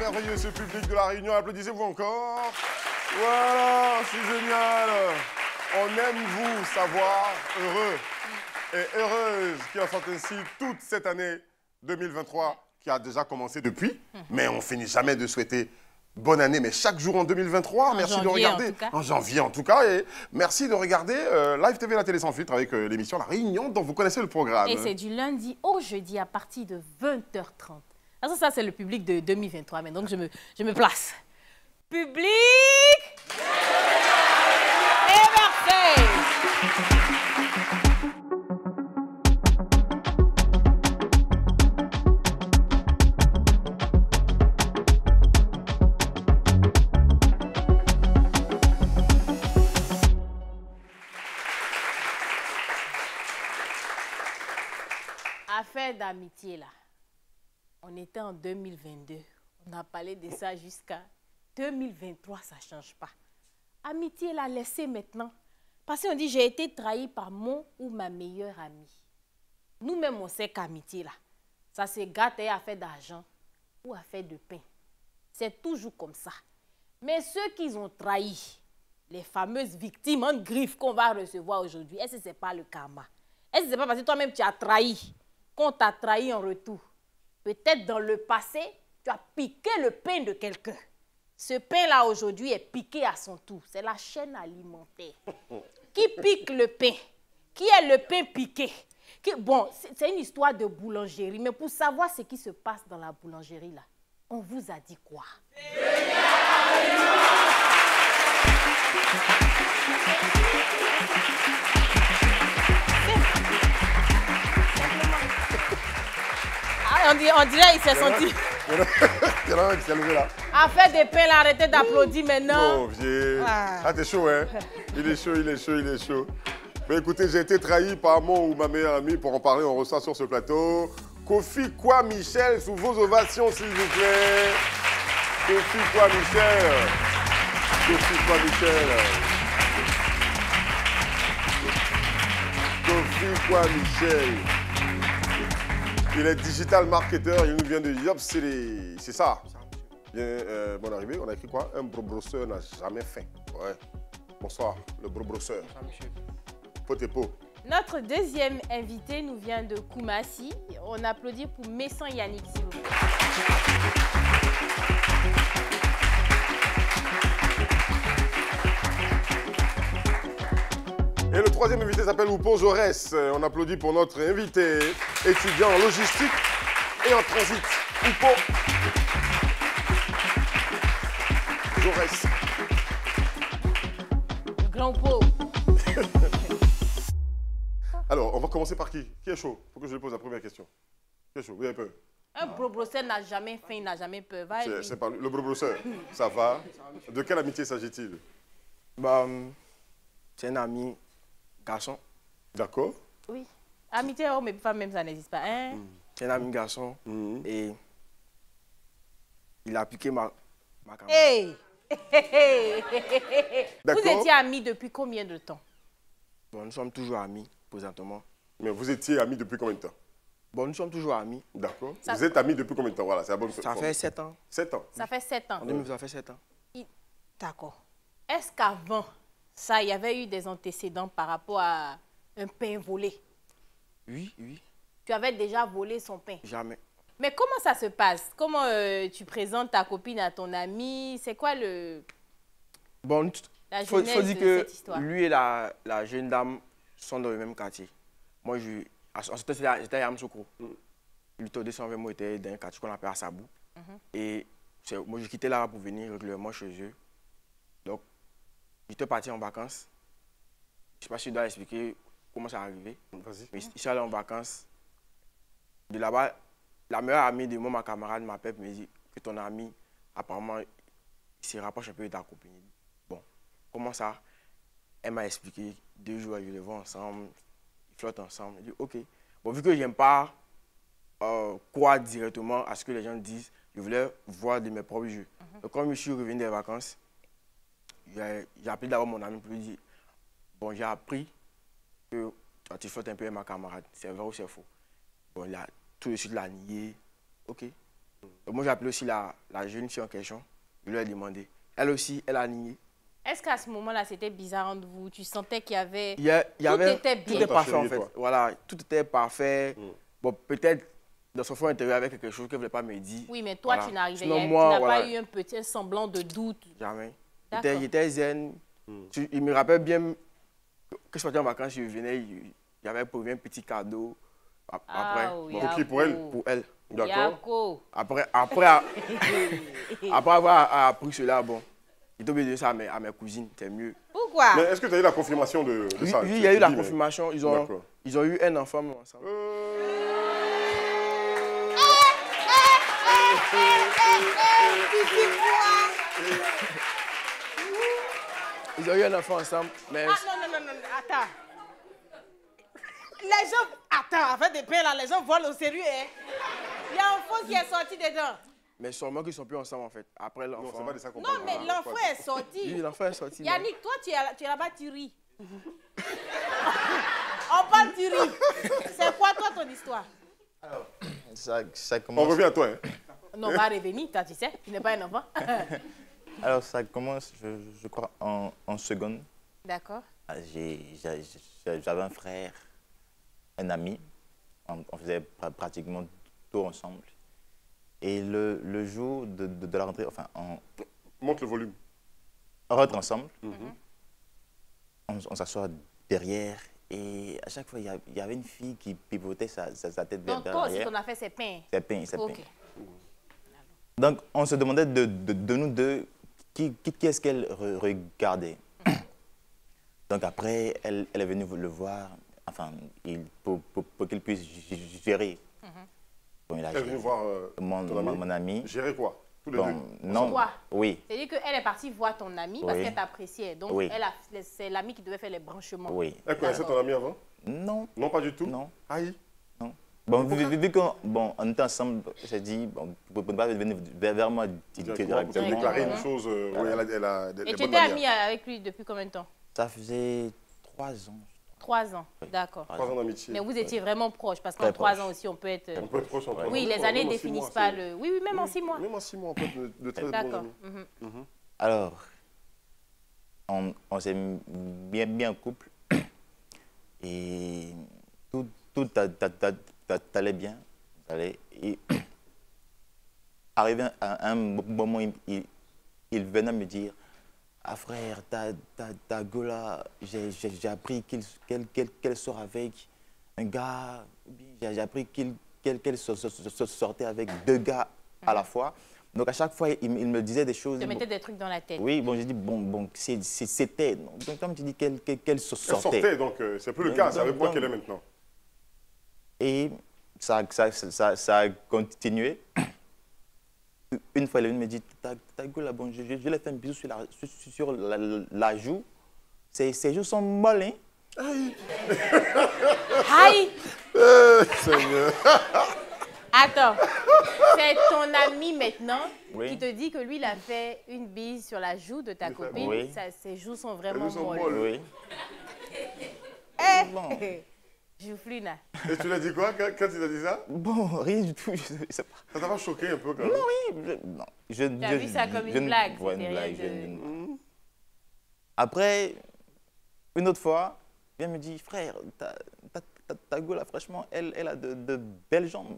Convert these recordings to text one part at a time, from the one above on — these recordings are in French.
merveilleux ce public de La Réunion. Applaudissez-vous encore. Voilà, c'est génial. On aime vous savoir heureux et heureuse qui en sont ainsi toute cette année 2023 qui a déjà commencé depuis. Mais on finit jamais de souhaiter bonne année, mais chaque jour en 2023. Merci de regarder. En janvier en tout cas. Et merci de regarder Live TV, la télé sans filtre avec l'émission La Réunion dont vous connaissez le programme. Et c'est du lundi au jeudi à partir de 20h30. Alors ça, c'est le public de 2023. Mais donc, je me place. Public et Marseille. Affaire d'amitié, là. On était en 2022. On a parlé de ça jusqu'à 2023, ça ne change pas. Amitié, là, laissez maintenant. Parce qu'on dit, j'ai été trahi par mon ou ma meilleure amie. Nous-mêmes, on sait qu'amitié, là, ça se gâte à affaire d'argent ou affaire de pain. C'est toujours comme ça. Mais ceux qui ont trahi, les fameuses victimes en griffe qu'on va recevoir aujourd'hui, est-ce que ce n'est pas le karma? Est-ce que ce n'est pas parce que toi-même, tu as trahi qu'on t'a trahi en retour? Peut-être dans le passé, tu as piqué le pain de quelqu'un. Ce pain-là, aujourd'hui, est piqué à son tour. C'est la chaîne alimentaire. Qui pique le pain? Qui est le pain piqué? Bon, c'est une histoire de boulangerie. Mais pour savoir ce qui se passe dans la boulangerie, là, on vous a dit quoi? On dirait qu'il s'est senti. Il y en a un qui s'est levé là. Affaire des pains, là, arrêtez d'applaudir maintenant. Oh, vieux. Ah, t'es chaud, hein? Il est chaud, il est chaud, il est chaud. Mais écoutez, j'ai été trahi par mon ou ma meilleure amie. Pour en parler, on reçoit sur ce plateau Kofi Kwa Michel, sous vos ovations, s'il vous plaît. Kofi Kwa Michel. Kofi Kwa Michel. Kofi Kwa Michel. Il est digital marketeur, il nous vient de Yop, c'est ça. Bien, bonne arrivée, on a écrit quoi? Un bro-brosseur n'a jamais faim. Ouais. Bonsoir, le bro-brosseur. Bonsoir, monsieur. Pot et pot. Notre deuxième invité nous vient de Koumassi. On applaudit pour Messan Yannick, s'il vous plaît. Et le troisième invité s'appelle Oupo Jaurès. On applaudit pour notre invité, étudiant en logistique et en transit. Oupo Jaurès. Grand Oupo. Alors, on va commencer par qui? Qui est chaud? Il faut que je lui pose la première question. Qui est chaud? Vous avez peur? Un bro-brosseur n'a jamais faim, n'a jamais peur. C'est pas lui. Le bro-brosseur. Ça va? De quelle amitié s'agit-il? Bah, c'est un ami garçon. D'accord. Oui. Amitié homme et femme, même ça n'existe pas. Hein? C'est un ami garçon et il a piqué ma caméra. Hey! Vous D'accord. étiez amis depuis combien de temps? Bon, nous sommes toujours amis, présentement. Mais vous étiez amis depuis combien de temps? Bon, nous sommes toujours amis. D'accord. Vous êtes amis depuis combien de temps? Voilà, c'est la bonne Ça forme. fait 7 ans. 7 ans. Ça fait 7 ans. En 2000, ça fait 7 ans. D'accord. Est-ce qu'avant ça, il y avait eu des antécédents par rapport à un pain volé? Oui, oui. Tu avais déjà volé son pain? Jamais. Mais comment ça se passe? Comment tu présentes ta copine à ton ami? C'est quoi Bon, la faut genèse dire de que cette histoire? lui et la jeune dame sont dans le même quartier. Moi, en ce temps, j'étais à Yamsoukro. Lui, au 220 mots, était dans un quartier qu'on appelle Assabou. Et moi, j'ai quitté là pour venir régulièrement chez eux. Donc, j'étais parti en vacances. Je ne sais pas si je dois expliquer comment ça est arrivé. Vas-y. Mais je suis allé en vacances. De là-bas, la meilleure amie de moi, ma camarade, m'appelle et me dit que ton ami, apparemment, il se rapproche un peu de ta copine. Bon, comment ça? Elle m'a expliqué 2 jours, ils le vont ensemble, ils flottent ensemble. Je dis, ok. Bon, vu que je n'aime pas croire directement à ce que les gens disent, je voulais voir de mes propres yeux. Donc, quand je suis revenu des vacances, j'ai appelé d'abord mon ami pour lui dire, bon, j'ai appris que tu flottes un peu avec ma camarade. C'est vrai ou c'est faux? Bon, il a tout de suite l'a nié. Ok. Donc, moi, j'ai appelé aussi la jeune fille en question. Je lui ai demandé. Elle aussi, elle a nié. Est-ce qu'à ce moment-là, c'était bizarre entre vous? Tu sentais qu'il y avait... Il y avait, était tout bien. était parfait, en Chérie, fait. toi. Voilà, tout était parfait. Bon, peut-être, dans son fond intérieur, il y avait quelque chose qu'elle ne voulait pas me dire. Oui, mais toi, Voilà. tu n'arrivais Sinon, tu moi, n'as voilà, pas eu un petit semblant de doute. jamais. D'accord. J'étais zen. Il me rappelle bien que je partais en vacances, je venais, il y avait pour lui un petit cadeau. Après, Ah, oui, Pour qui? Pour elle? pour elle. D'accord. Yako. Après avoir appris cela, bon, il est obligé de donner ça à mes cousines, c'est mieux. Pourquoi? Mais est-ce que tu as eu la confirmation de Oui, ça? oui, Tu- il y a tu eu la dis, mais- confirmation, ils D'accord. ont eu un enfant ensemble. Ils ont eu un enfant ensemble, mais Ah, non, attends. Les gens... Attends, avec des pains là, les gens volent au sérieux, hein. Il y a un enfant qui est sorti dedans. mais sûrement qu'ils sont plus ensemble en fait. Après Non, l'enfant. c'est pas de ça qu'on Non, parle. mais Voilà. l'enfant est sorti. Oui, l'enfant est sorti. mais- Yannick, toi, tu es là-bas, tu ris. On parle, tu ris. C'est quoi, toi, ton histoire? Ça On commence, revient à toi. Hein. Non, on va revenir, toi, tu sais, tu n'es pas un enfant. alors ça commence, je crois, en seconde. D'accord. Ah, j'avais un frère, un ami. On faisait pratiquement tout ensemble. Et le jour de la rentrée, enfin, Monte le volume. on rentre ensemble. On s'assoit derrière. Et à chaque fois, il y avait une fille qui pivotait sa tête vers Donc, toi aussi, derrière. ton affaire, c'est pain. C'est peint, c'est Ok. peint. Donc, on se demandait de nous deux, qui est-ce qu'elle regardait. Donc, après, elle est venue le voir, enfin, pour qu'il puisse gérer. Bon, il a Elle est venue géré. voir ton ami. Mon ami. Gérer quoi? Tous les Bon, deux. non. Toi? Oui, C'est-à-dire qu'elle est partie voir ton ami parce Oui. qu'elle t'appréciait. Donc, Oui. c'est l'ami qui devait faire les branchements. oui. Elle connaissait ton ami avant? Non, Non, pas du tout? non, Aïe. non. Bon, vu qu'on on était ensemble, j'ai dit, bon, pour ne pas venir vers moi Directement, pour te déclarer une chose. Oui, elle a des Et tu bonnes étais manières. ami avec lui depuis combien de temps? Ça faisait 3 ans. 3 ans. D'accord. 3 ans d'amitié. Mais vous étiez vraiment proches parce qu'en Très 3 proches. ans aussi, on peut être... On peut être proche entre Oui, nous. les années Même en 6 définissent mois, pas c'est- le... Oui, même en 6 mois. Même en 6 mois, on peut être de très bons D'accord. amis. Alors, on s'est bien en couple et tout allait bien. Et arrivé à un moment, il venait me dire, ah frère, ta Gola, j'ai appris qu'elle sort avec un gars, j'ai appris qu'elle sortait avec 2 gars à la fois. Donc à chaque fois, il me disait des choses. Tu te mettais des trucs dans la tête. Oui, bon, j'ai dit, bon, c'était. Donc, comme tu dis qu'elle Elle sortait. sortait, donc c'est plus le cas. C'est avec moi Donc- qu'elle est maintenant. Et ça a continué. Une fois, elle est venue me dire, ta gueule, là, bon, je lui ai fait un bisou sur la joue. Ses joues sont molles, hein. Aïe! Seigneur. Attends. C'est ton ami maintenant Oui. qui te dit que lui, il a fait une bise sur la joue de ta copine. Oui. Ses joues sont vraiment Elles sont molles. molles. Oui. Eh! Bon. Joufflina. Et tu l'as dit quoi quand il t'a dit ça? Bon, rien du tout, je sais pas. Ça t'a pas choqué un peu quand même? Non, oui, non. Tu as vu ça comme une blague, Ouais, c'était une rien blague. de- Après, une autre fois, il vient me dire, frère, ta gueule, là, franchement, elle a de belles jambes.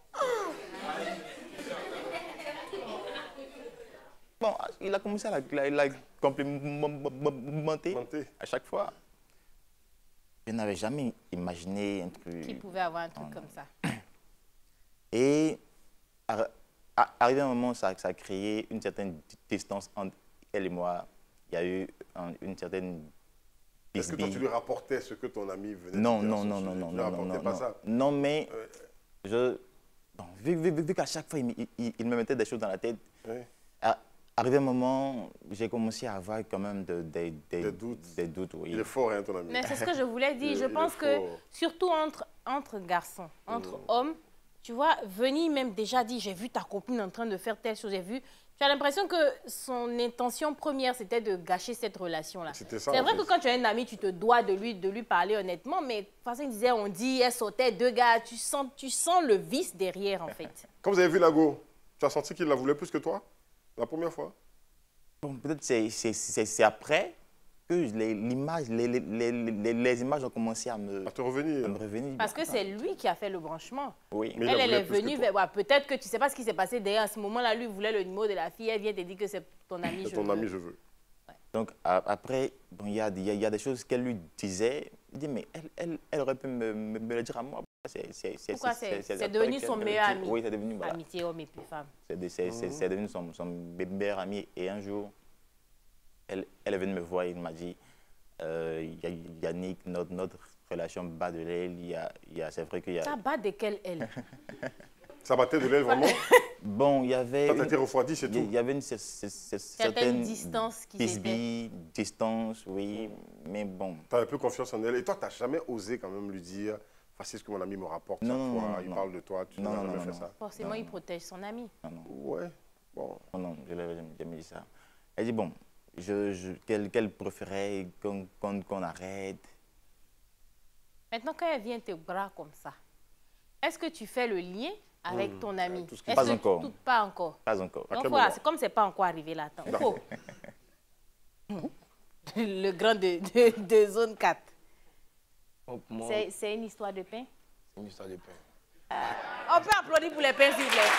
Bon, il a commencé à la complimenter Menté. à chaque fois. Je n'avais jamais imaginé un truc. Qui pouvait avoir un truc comme ça. Et arrivé un moment, ça a créé une certaine distance entre elle et moi. Il y a eu une certaine Est-ce que toi, tu bisbille. lui rapportais ce que ton ami venait Non, de dire à non, son non, sujet? non, non, Tu lui non, rapportais non, pas non. ça? Non, mais bon, vu qu'à chaque fois, il me mettait des choses dans la tête, Oui. arrivé un moment, j'ai commencé à avoir quand même des doutes. Des doutes, oui. Il est fort, hein, ton ami. Mais c'est ce que je voulais dire. Il- Je il pense est que, fort. surtout entre garçons, entre hommes, tu vois, venir même déjà dire, j'ai vu ta copine en train de faire telle chose, j'ai vu. Tu as l'impression que son intention première, c'était de gâcher cette relation-là. C'était ça, C'est en vrai fait. que quand tu as un ami, tu te dois de lui parler honnêtement, mais de toute façon, il disait, on dit, elle sautait 2 gars, tu sens le vice derrière, en fait. Quand vous avez vu Lago, Tu as senti qu'il la voulait plus que toi? La première fois? Bon, peut-être c'est après que les images ont commencé à me revenir. Parce que c'est lui qui a fait le branchement. Oui. Mais elle est venue vers... Ouais, peut-être que tu ne sais pas ce qui s'est passé derrière. À ce moment-là, lui voulait le numéro de la fille. Elle vient te dire que c'est ton ami, C'est ton ami, je veux. Ouais. Donc après, bon, il y a des choses qu'elle lui disait. Il dit, mais elle aurait pu me le dire à moi. Pourquoi c'est devenu son meilleur ami? Oui, c'est devenu... Voilà. Amitié homme et puis femme. C'est devenu son meilleur ami. Et un jour, elle est venue me voir et il m'a dit, Yannick, notre relation bat de l'aile. C'est vrai qu'il y a... Ça bat de quelle aile? Ça battait de l'aile vraiment? Bon, il y avait... Toi, t'as été refroidi, c'est tout? Il y avait une certaine distance qui s'était... Distance, oui, mais bon. Tu avais peu confiance en elle. Et toi, tu n'as jamais osé quand même lui dire, voici ce que mon ami me rapporte chaque fois, il parle de toi, tu n'as jamais fait ça? Forcément, il protège son ami. Ouais, bon. Non, je n'ai jamais dit ça. Elle dit, bon, qu'elle préférait qu'on arrête. Maintenant, quand elle vient te bras comme ça, est-ce que tu fais le lien avec ton ami? Pas encore. Pas encore. Pas encore. Donc voilà, c'est comme c'est pas encore arrivé là. Attends. Le grand de zone 4. C'est une histoire de pain? C'est une histoire de pain. On peut applaudir pour les pains, s'il vous plaît.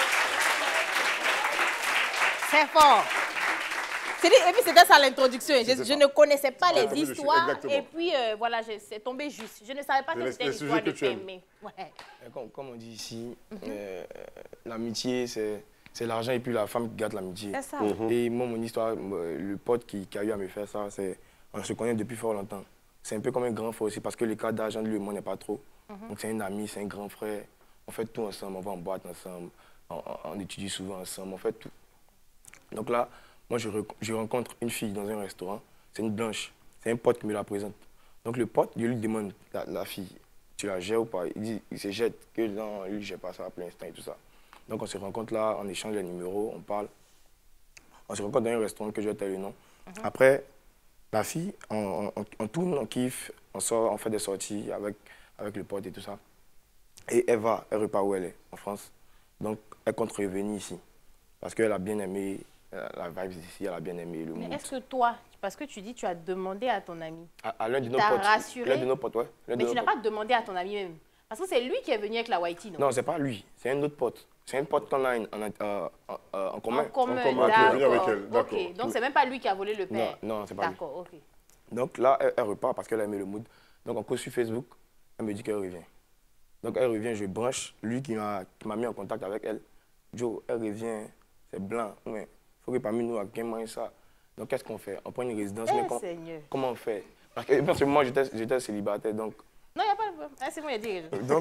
C'est fort. Et puis c'était ça l'introduction. Je ne connaissais pas les histoires. Et puis voilà, c'est tombé juste. Je ne savais pas que c'était une histoire de pain. Mais ouais. Comme on dit ici, l'amitié, c'est l'argent et puis la femme qui garde l'amitié. C'est ça. Et moi, mon histoire, le pote qui a eu à me faire ça, on se connaît depuis fort longtemps. C'est un peu comme un grand frère aussi, parce que l'écart d'argent de lui et moi n'est pas trop. Donc c'est un ami, c'est un grand frère. On fait tout ensemble, on va en boîte ensemble, on étudie souvent ensemble, on fait tout. Donc là, moi, je rencontre une fille dans un restaurant, c'est une blanche, c'est un pote qui me la présente. Donc le pote, je lui demande, la fille, tu la gères ou pas? Il se jette que non, lui, je ne gère pas ça pour l'instant et tout ça. Donc on se rencontre là, on échange les numéros, on parle. On se rencontre dans un restaurant que je vais taire le nom. Après, la fille, on tourne, on kiffe, on sort, on fait des sorties avec le pote et tout ça. Et elle repart où elle est, en France. Donc elle compte revenir ici. Parce qu'elle a bien aimé la vibe d'ici, elle a bien aimé le mood. Mais est-ce que toi, parce que tu dis tu as demandé à ton ami, à l'un de nos t'as potes. rassuré? L'un de nos potes, ouais. Mais tu n'as pas demandé à ton ami même? Parce que c'est lui qui est venu avec la Whitey, non? Non, c'est pas lui, c'est un autre pote. C'est un pote qu'on a en commun. En commun, qui est venu avec elle, d'accord. d'accord. Ok, donc c'est même pas lui qui a volé le père? Non, c'est pas lui. D'accord, ok. Donc là, elle repart parce qu'elle a aimé le mood. Donc on cause sur Facebook, elle me dit qu'elle revient. Donc elle revient, je branche, lui qui m'a mis en contact avec elle. Joe, elle revient, c'est blanc, mais il faut que parmi nous, à quelqu'un mange ça. Donc qu'est-ce qu'on fait? On prend une résidence, mais comment on fait? Parce que moi, j'étais célibataire, donc... Non, il n'y a pas de problème. Ah, c'est bon, il y a dit.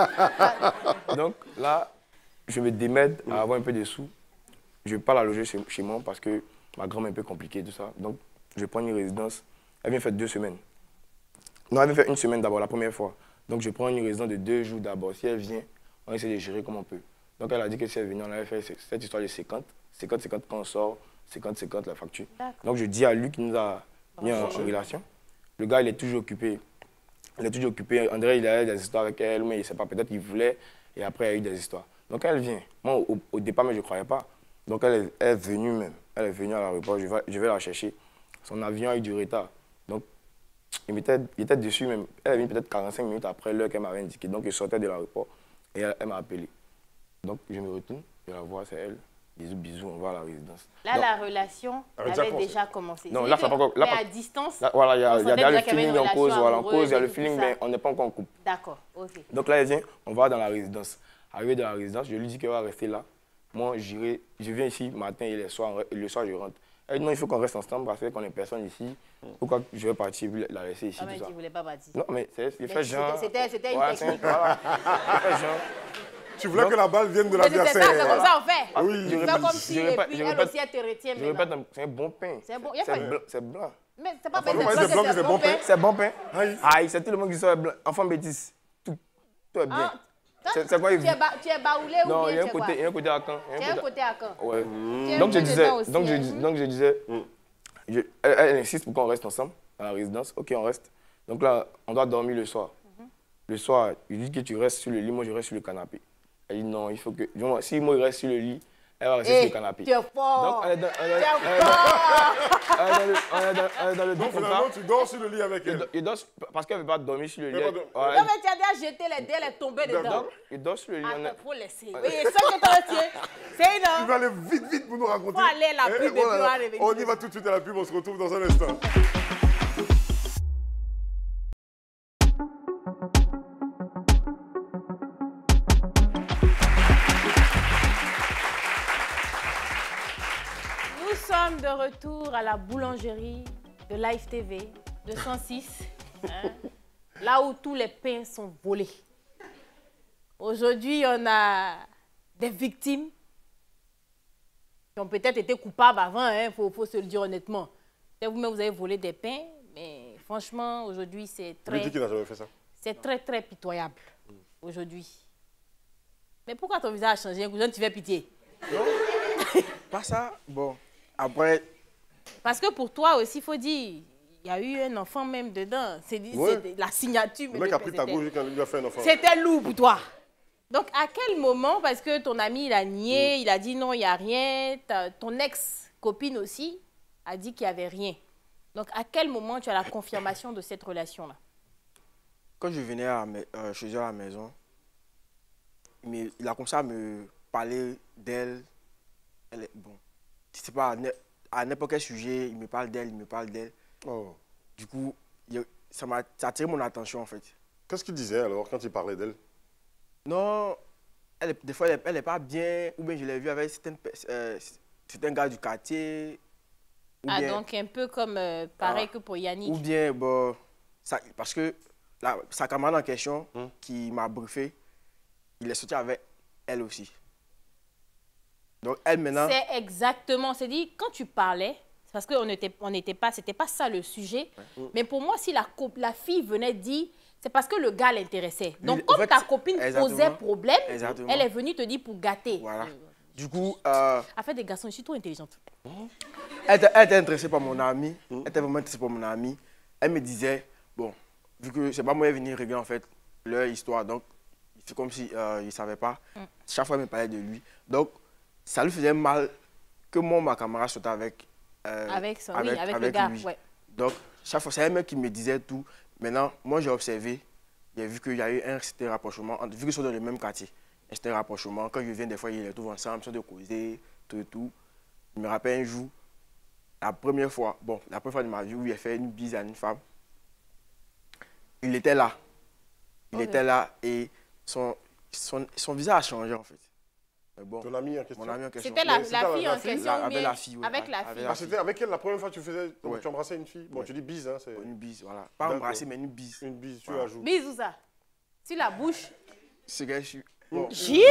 Donc là, je me démène à avoir un peu de sous. Je ne vais pas la loger chez moi parce que ma grand-mère est un peu compliquée, tout ça. Donc je prends une résidence. Elle vient faire 2 semaines. Non, elle vient faire 1 semaine d'abord, la première fois. Donc je prends une résidence de 2 jours d'abord. Si elle vient, on essaie de gérer comme on peut. Donc elle a dit que si elle venait, on avait fait cette histoire de 50. 50 quand on sort, 50 la facture. Donc je dis à lui qui nous a mis en relation. Le gars, il est toujours occupé. Il est toujours occupé. André, il a eu des histoires avec elle, mais il ne sait pas, peut-être qu'il voulait. Et après, il y a eu des histoires. Donc elle vient. Moi, au départ, mais je ne croyais pas. Donc elle est venue même. Elle est venue à l'aéroport. Je vais la chercher. Son avion a eu du retard. Donc il était dessus même. Elle est venue peut-être 45 minutes après l'heure qu'elle m'avait indiqué. Donc je sortais de l'aéroport et elle m'a appelé. Donc je me retourne, je la vois, c'est elle. Bisous, bisous, on va à la résidence. Là, donc, la relation avait déjà commencé. Non, là, ça n'a pas encore... Mais à distance, là, voilà, il y a déjà le feeling en cause, il y a le et feeling, tout mais ça. on n'est pas encore en couple. D'accord, ok. Donc là, elle vient, on va dans la résidence. Arrivé dans la résidence, je lui dis qu'elle va rester là. Moi, je viens ici matin et le soir, je rentre. Elle dit non, il faut qu'on reste ensemble parce qu'on est personne ici. Pourquoi je vais partir, la laisser ici, Ah, mais tout ça. tu ne voulais pas partir. Non, mais il fait genre... C'était une Ouais, technique. voilà. Il fait genre... Tu voulais que la balle vienne de Mais c'est ça, c'est l'adversaire. comme ça on fait. Ah oui, Tu fais comme si, et puis elle aussi, elle te retient Je répète, maintenant. c'est un bon pain. C'est bon, il y a pas... C'est blanc. Mais c'est pas Faut pas dire blanc, que c'est bon pain. C'est bon pain. Aïe. Aïe, c'est tout le monde qui sort blanc. Enfant bêtise. Tout est bien. C'est quoi il Tu es baoulé ou Non, bien il y a tu es quoi? un côté à Caen. Tu as un côté à Caen. Ouais. Tu es Donc un je peu disais, dedans aussi, donc je disais, elle insiste pour qu'on reste ensemble dans la résidence. Ok, on reste. Donc là, on doit dormir le soir. Le soir, il dit que tu restes sur le lit, moi je reste sur le canapé. Elle dit non, il faut que... Si moi je reste sur le lit, Elle va rester sur Eh, le canapé. tu es fort. Donc, on est dans le dos Donc comme ça. finalement, tu dors sur le lit avec elle. Il dort parce qu'elle ne veut pas dormir sur le lit. Elle veut pas Ouais, Non, mais tu as déjà jeté les dés, elle est tombée dedans. donc, il dort sur le lit. on est- Attends, faut laisser. Oui, ça que toi, c'est Tu énorme. vas aller vite pour nous raconter. Faut aller à la pub et puis on va revenir. On y va tout de suite à la pub, on se retrouve dans un instant. Nous sommes de retour à la boulangerie de Live TV de 106, hein, là où tous les pains sont volés. Aujourd'hui, on a des victimes qui ont peut-être été coupables avant, il faut se le dire honnêtement. Peut-être vous-même, vous avez volé des pains, mais franchement, aujourd'hui, c'est Lui dit qu'il très, n'a jamais fait ça. très pitoyable. Aujourd'hui. Mais pourquoi ton visage a changé? Cousin, tu fais pitié. Pas ça. Bon, après, Parce que pour toi aussi, il faut dire, il y a eu un enfant même dedans. C'est Ouais. la signature. Le mec a pris ta gauche quand il lui a fait un enfant. C'était lourd pour toi. Donc, à quel moment, parce que ton ami, il a nié, il a dit non, il n'y a rien, ton ex-copine aussi a dit qu'il n'y avait rien. Donc, à quel moment tu as la confirmation de cette relation-là? quand je venais chez eux à la maison, il a commencé à me parler d'elle. Bon, je sais pas, à n'importe quel sujet, il me parle d'elle. Oh. Du coup, ça a attiré mon attention en fait. Qu'est-ce qu'il disait alors quand il parlait d'elle? Non, des fois, elle n'est pas bien, ou bien je l'ai vue avec certains gars du quartier. Ou Ah, bien, donc un peu comme pareil que pour Yannick. ou bien, bon, parce que sa camarade en question, qui m'a briefé, il est sorti avec elle aussi. Donc, elle maintenant. C'est exactement, c'est dit, quand tu parlais, c'est parce qu'on n'était pas, c'était pas ça le sujet, mais pour moi, si la fille venait dire, c'est parce que le gars l'intéressait. Donc, en comme fait, ta copine exactement. posait problème, Exactement. elle est venue te dire pour gâter. Voilà. Du coup, Affaire des garçons, je suis trop intelligente. elle était intéressée par mon ami. Elle était vraiment intéressée par mon ami. Elle me disait, bon, vu que c'est pas moi qui venir régler en fait leur histoire, donc c'est comme si il ne savait pas. Chaque fois, elle me parlait de lui. Donc, ça lui faisait mal que moi, ma camarade soit avec Avec le gars, lui. ouais. Donc, chaque fois, c'est elle-même qui me disait tout. Maintenant, moi, j'ai observé, j'ai vu qu'il y a eu un certain rapprochement, vu qu'ils sont dans le même quartier. Un certain rapprochement. Quand je viens, des fois, ils les trouvent ensemble, ils sont de causer, tout et tout. Je me rappelle un jour, la première fois de ma vie où il a fait une bise à une femme, il était là. Il était là et son visage a changé, en fait. Mais bon, Ton ami en question? mon ami en question. C'était la Mais c'était fille la en fille? question, Avec mais la fille, oui. avec la Avec fille. la Ah, c'était avec elle la première fois que Ouais. tu embrassais une fille? Bon, Ouais. tu dis bise, hein, c'est Une bise, voilà. Pas D'accord. embrasser, mais une bise. une bise, tu Voilà. ajoutes. Bisous ça. Sur la bouche. C'est que je suis. Bon. J.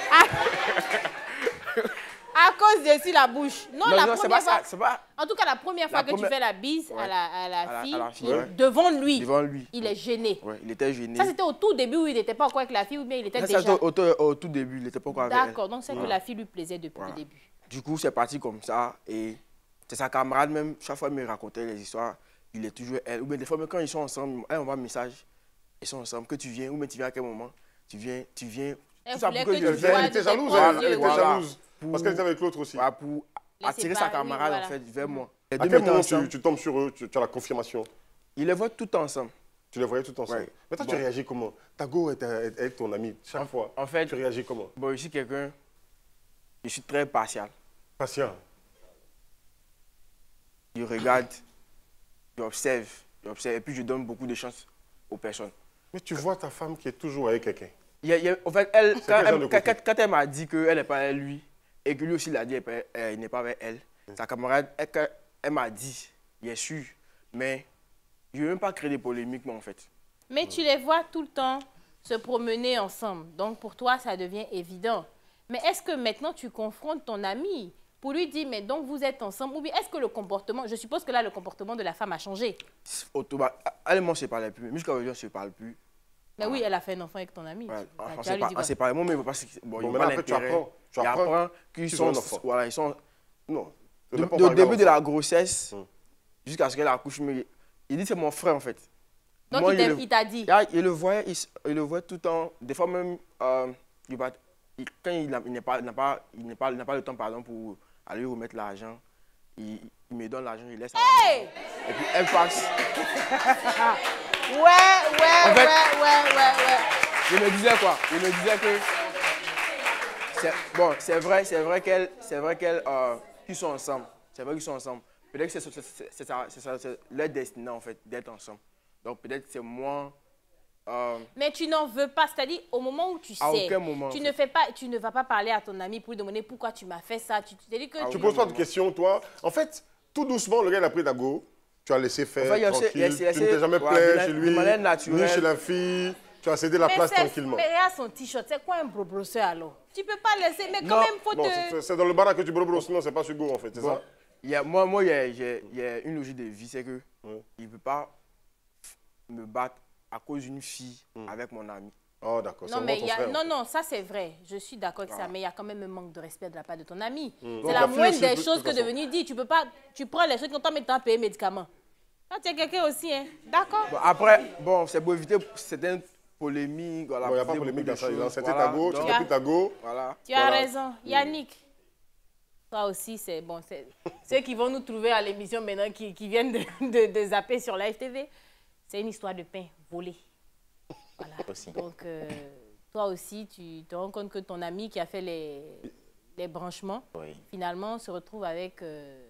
À cause de sur la bouche. Non, la c'est première pas ça. fois. C'est pas En tout cas, la première fois La que tu première- fais la bise Ouais. à la à fille, la fille, Ouais. ouais. devant lui, Devant lui. il est gêné. Ouais, il était gêné. Ça, c'était au tout début où il n'était pas encore avec la fille ou bien il était Ça, déjà... au tout début, il n'était pas encore avec elle. D'accord, donc c'est que la fille lui plaisait depuis Voilà. le début. Du coup, c'est parti comme ça. Et c'est sa camarade même, chaque fois, il me racontait les histoires. Il est toujours elle. Ou bien des fois, même quand ils sont ensemble, elle envoie un message. Ils sont ensemble. Que tu viens, ou bien tu viens à quel moment. Tu viens. Elle Tout ça voulait pour que que tu je vois vienne. Elle était de tes jalouse, propres elle yeux. était Voilà. jalouse. Pour- Parce qu'elle était avec l'autre aussi. Voilà, pour Les attirer sa séparer, camarade, voilà. en fait, vers moi. Les À deux quel mettaient moment ensemble. tu tombes sur eux, tu as la confirmation? Ils les voient tout ensemble. Tu les voyais tout ensemble. Ouais. Mais toi, tu Bon. réagis comment? Ta go est avec ton ami chaque fois. En fait, Tu réagis comment? bon, je suis quelqu'un. Je suis très partial. Patient. Je regarde, j'observe, et puis je donne beaucoup de chance aux personnes. Mais tu vois ta femme qui est toujours avec quelqu'un. En fait, elle, quel genre de couple? quand elle m'a dit qu'elle n'est pas avec lui, et que lui aussi l'a dit qu'il n'est pas avec elle, sa camarade, elle m'a dit, il est sûr, mais je ne veux même pas créer des polémiques, moi, en fait. Mais tu les vois tout le temps se promener ensemble. Donc pour toi, ça devient évident. Mais est-ce que maintenant tu confrontes ton ami pour lui dire, mais donc vous êtes ensemble? Ou bien est-ce que le comportement, je suppose que là, le comportement de la femme a changé. Elle et moi, on ne se parlait plus, mais jusqu'à aujourd'hui, on ne se parle plus. Mais oui, elle a fait un enfant avec ton ami. Ouais, Bah, on tu vas lui dire s'est quoi? séparés. Moi, mais il ne veut pas. Bon, Bon, il voit maintenant, après, tu l'intérêt. apprends. Tu Il apprends apprend qu'ils qu'ils sont. ont un enfant. Voilà, ils sont. Non. Au début de la grossesse, jusqu'à ce qu'elle accouche, mais il dit c'est mon frère, en fait. Donc Moi, il t'a dit. Il le voyait tout le temps. Des fois même, quand il n'a pas le temps, par exemple, pour aller remettre l'argent, il me donne l'argent, il laisse à la maison. Et puis elle passe. Ouais. Je me disais quoi? Je me disais que c'est vrai qu'ils sont ensemble. C'est vrai qu'ils sont ensemble. Peut-être que c'est leur destinée en fait d'être ensemble. Donc peut-être c'est moins. Mais tu n'en veux pas, c'est-à-dire au moment où tu sais, aucun moment, tu en ne fait. tu ne vas pas parler à ton ami pour lui demander pourquoi tu m'as fait ça. Tu t'es dit que Tu poses pas de questions, toi. En fait, tout doucement, le gars, il a pris ta go. Tu as laissé faire, En fait, tranquille. il a Tu ne t'es jamais voilà, plaint chez de lui, manière naturelle. ni chez la fille. Tu as cédé la place tranquillement. Mais regarde son t-shirt, c'est quoi un brosser alors? Tu peux pas laisser, mais quand Non. même faut Bon, te... c'est dans le bar que tu brosses, sinon c'est pas sur go en fait, c'est Bon, ça? il y a une logique de vie, c'est que il ne peut pas me battre à cause d'une fille avec mon ami. Oh d'accord, c'est Non, mais vraiment ton frère. non, ça c'est vrai, je suis d'accord avec ça, mais il y a quand même un manque de respect de la part de ton ami. Donc, C'est la la fille moindre aussi, des de choses toute que de façon. venir dire, tu peux pas, tu prends les trucs longtemps, mais tu as payé médicaments. Là, tu es quelqu'un aussi, hein, d'accord? Bon, après, c'est pour éviter certaines polémiques. Voilà, Bon, il n'y a pas de pour polémique éviter dans ça. Il a beaucoup de accepté choses. ta go, tu Donc, t'es pris ta go. voilà. Tu as Voilà. raison. Yannick, toi aussi, c'est bon. Ceux qui vont nous trouver à l'émission maintenant, qui viennent de zapper sur Live TV, c'est une histoire de pain volé. Voilà. Aussi. Donc, toi aussi, tu te rends compte que ton ami qui a fait les branchements, Oui. finalement, se retrouve avec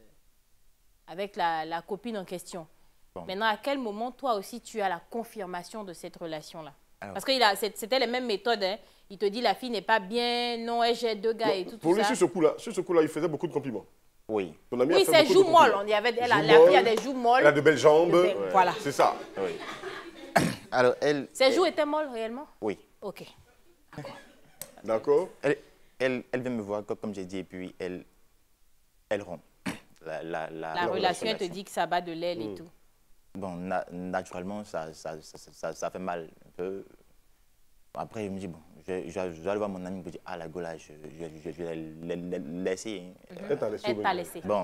la copine en question. Bon. Maintenant, à quel moment, toi aussi, tu as la confirmation de cette relation-là? Alors. Parce que c'était les mêmes méthodes. Hein. Il te dit la fille n'est pas bien, non, j'ai deux gars et tout, Pour tout lui, ça. sur ce coup-là, il faisait beaucoup de compliments. Oui. Ton ami a Oui, fait c'est beaucoup de joues molles. compliments. Il y avait, la Joues fille a molles, des joues molles. Elle a de belles jambes. Ouais. Voilà. C'est ça. Oui. Alors, elle... Ses joues étaient molles réellement? Oui. Ok. D'accord. Elle vient me voir, comme j'ai dit, et puis elle rompt. La relation, elle te dit que ça bat de l'aile et tout. Bon, naturellement, ça fait mal un peu. Après, je me dis, bon, je vais aller voir mon ami pour dire, ah, la gola, je vais la laisser. Hein. Elle t'a laissé. Elle t'a laissé. Bon,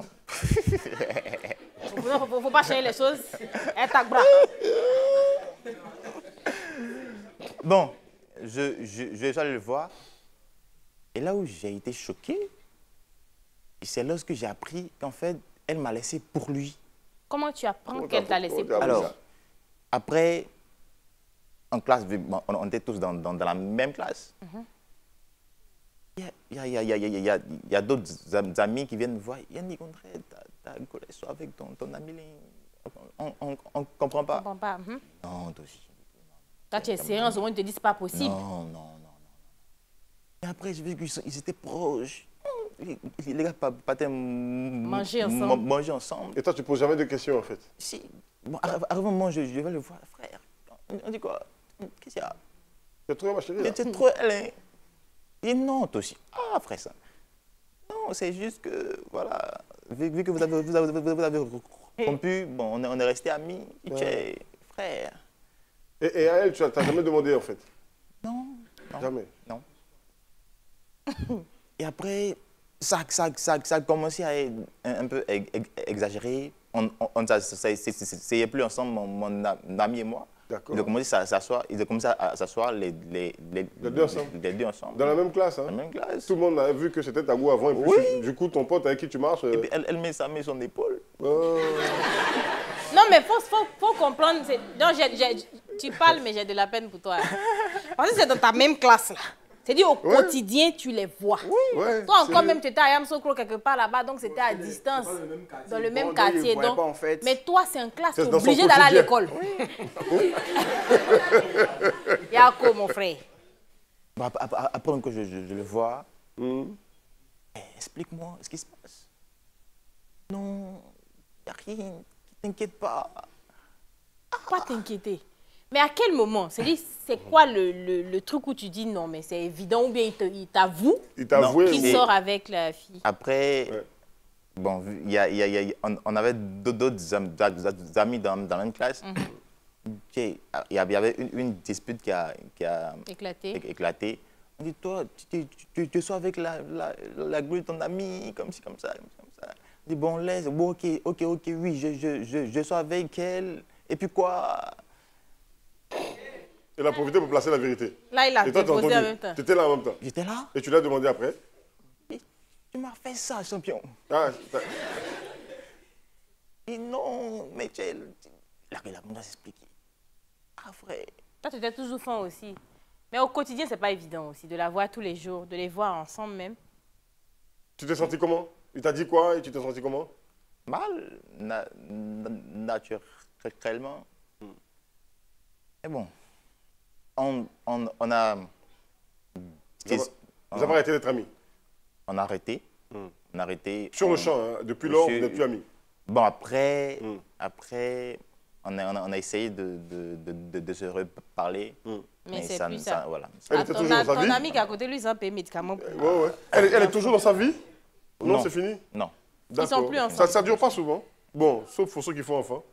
Faut pas changer les choses. Elle t'a bras. bon, je suis allé le voir. Et là où j'ai été choqué, c'est lorsque j'ai appris qu'en fait, elle m'a laissé pour lui. Comment tu apprends Comment qu'elle t'as- t'a laissé comment pour t'as- Alors, ça. après, en classe, on était tous dans la même classe. Il y a d'autres amis qui viennent me voir. Yannick, André, ta collègue avec ton ami, on ne comprend Je pas. comprends pas. Non, toi aussi. Quand tu es sérieux, en ce moment, ils te disent c'est pas possible. Non. Et après, j'ai vu qu'ils étaient proches. Les gars partaient Manger ensemble. manger ensemble. Et toi, tu poses jamais de questions en fait. Si. Bon, arrive un moment, je vais le voir, frère. On dit quoi? Qu'est-ce qu'il y a? Tu as trouvé ma chérie là? C'est trop elle. Et non, toi aussi. Ah, frère, ça. Non, c'est juste que, voilà, vu que vous avez rompu, bon, on est resté amis. Tu es frère. Et à elle, tu n'as jamais demandé en fait? Non. Jamais. Non. Et après, ça a commencé à être un peu exagéré. On ne s'essayait plus ensemble, mon ami et moi. D'accord. Ils ont commencé à s'asseoir les deux ensemble. les deux ensemble. Dans la même classe, hein? Dans la même classe. Tout le monde avait vu que c'était ta go avant. Et puis, Oui. du coup, ton pote avec qui tu marches. Et puis elle met son épaule. Non, mais faut comprendre. Donc, tu parles, mais j'ai de la peine pour toi. Parce que c'est dans ta même classe, là. C'est-à-dire, au quotidien, tu les vois. Ouais, Toi, encore c'est- même, tu étais à Yamsokro quelque part là-bas, donc c'était à distance. Dans le même Bon, donc, quartier. ils voyaient Donc, pas, en fait. mais toi, c'est en classe, tu es C'est dans son obligé d'aller à quotidien. l'école. Yako, mon frère. Bon, après que je le vois, Mhm. explique-moi ce qui se passe. Non, il n'y a rien, t'inquiète pas. Pas t'inquiéter. Mais à quel moment? C'est quoi le truc où tu dis non, mais c'est évident, ou bien il t'avoue Il t'a avoué. qu'il Et- sort avec la fille? Après, Ouais. bon, on avait d'autres amis dans la même classe. Il y avait une dispute qui a Éclaté. éclaté. On dit, toi, tu sois avec la gueule de ton ami, comme ci, comme ça. On dit, bon, laisse, bon, ok, oui, je sois avec elle. Et puis quoi? Elle a profité pour placer la vérité. Là, il a Et toi, t'as déposé en même entendu. temps. Tu étais là en même temps. J'étais là. Et tu l'as demandé après. Tu m'as fait ça, champion. Ah, Et non, mais tu es... La on doit s'expliquer. Ah, frère. Toi, tu étais toujours fan aussi. Mais au quotidien, c'est pas évident aussi de la voir tous les jours, de les voir ensemble même. tu t'es senti comment? Il t'a dit quoi et tu t'es senti comment? Mal, naturellement. Mais bon, on a... Vous avez arrêté d'être amis? On a arrêté. On a arrêté. Sur le champ, hein. Depuis lors, vous Monsieur- n'êtes plus amis. Bon, après, on a essayé de se reparler. Mais c'est plus ça. Voilà. Elle Ah, était ton, toujours dans sa ton vie? ami qui est à côté, lui, ils ont payé médicaments. Ouais. Elle est toujours dans sa vie? Non, Non. c'est fini? Non. Ils sont plus ensemble. Ça ne dure pas souvent. Bon, sauf pour ceux qui font enfant.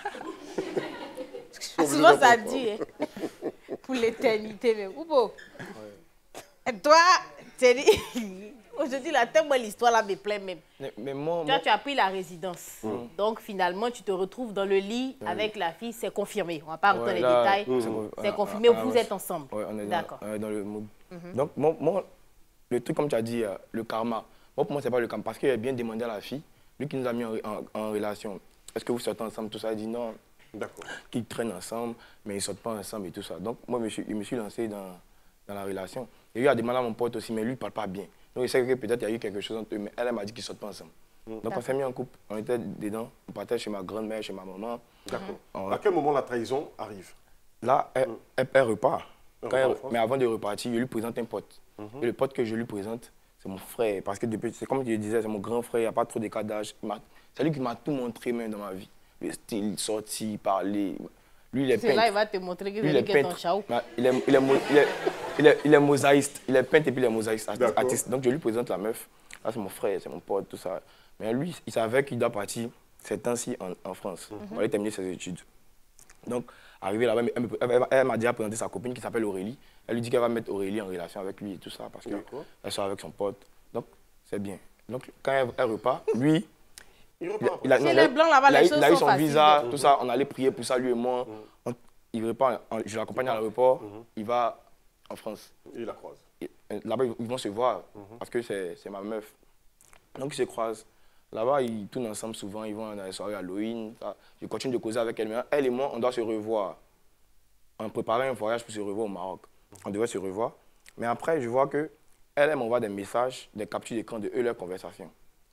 Souvent, ça dit. Hein. Pour l'éternité même. Oupo. Et toi, tu dit... Aujourd'hui, là, tellement l'histoire là me plaît même. Mais moi, Toi, tu as pris la résidence. Donc, finalement, tu te retrouves dans le lit avec la fille. C'est confirmé. On ne va pas rentrer dans les détails. C'est confirmé. Vous êtes ensemble. Ouais, on est D'accord. dans le mood. Donc, moi, le truc, comme tu as dit, le karma, moi, pour moi, ce n'est pas le karma. Parce qu'il a bien demandé à la fille, lui qui nous a mis en relation, est-ce que vous sortez ensemble, tout ça? Il dit non. D'accord. Qu'ils traînent ensemble, mais ils ne sortent pas ensemble et tout ça. Donc, moi, je me suis lancé dans la relation. Et lui a demandé à mon pote aussi, mais lui, il ne parle pas bien. Donc, il sait que peut-être il y a eu quelque chose entre eux, mais elle m'a dit qu'ils ne sortent pas ensemble. Donc, on s'est mis en couple, on était dedans, on partait chez ma grand-mère, chez ma maman. D'accord. À quel moment la trahison arrive? Là, elle repart. Elle Quand repart en elle- France? mais avant de repartir, je lui présente un pote. Et le pote que je lui présente, c'est mon frère. Parce que depuis, c'est comme je le disais, c'est mon grand frère, il n'y a pas trop d'écart d'âge. C'est lui qui m'a tout montré même dans ma vie. Le style, sortir, parler. Lui, il est C'est là, peintre. il va te montrer que Lui, il est c'est ton peintre. chaou. Il est mosaïste. Il est peintre et puis il est mosaïste, D'accord. artiste. Donc je lui présente la meuf. Là, c'est mon frère, c'est mon pote, tout ça. Mais lui, il savait qu'il doit partir ces temps-ci en France. On allait terminer ses études. Donc, arrivé là-bas, elle m'a déjà présenté sa copine qui s'appelle Aurélie. Elle lui dit qu'elle va mettre Aurélie en relation avec lui et tout ça parce D'accord. qu'elle sort avec son pote. Donc, c'est bien. Donc, quand elle repart, lui, Il repart. Chez les Blancs, là-bas, les choses il a eu sont son faciles. visa, tout ça. On allait prier pour ça, lui et moi. Il repart, je l'accompagne à l'aéroport. Il va en France. Il la croise. Là-bas, ils vont se voir parce que c'est ma meuf. Donc, ils se croisent. Là-bas, ils tournent ensemble souvent. Ils vont dans les soirées Halloween. Ça. Je continue de causer avec elle. Mais elle et moi, on doit se revoir. On préparait un voyage pour se revoir au Maroc. On devait se revoir. Mais après, je vois que elle m'envoie des messages, des captures d'écran de eux, leur conversation.